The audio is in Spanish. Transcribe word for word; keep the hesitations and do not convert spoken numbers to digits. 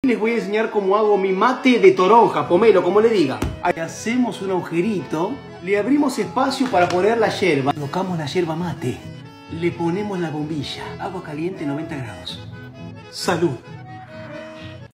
Les voy a enseñar cómo hago mi mate de toronja, pomelo, como le diga. Ahí hacemos un agujerito, le abrimos espacio para poner la yerba, colocamos la yerba mate, le ponemos la bombilla, agua caliente noventa grados. ¡Salud!